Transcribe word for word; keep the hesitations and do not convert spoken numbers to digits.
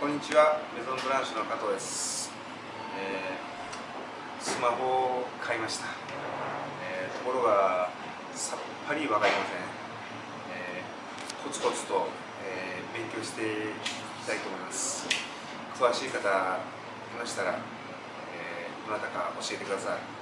こんにちは、メゾンブランシュの加藤です。えー、スマホを買いました。えー、ところがさっぱりわかりません。えー、コツコツと、えー、勉強していきたいと思います。詳しい方いましたら、えー、どなたか教えてください。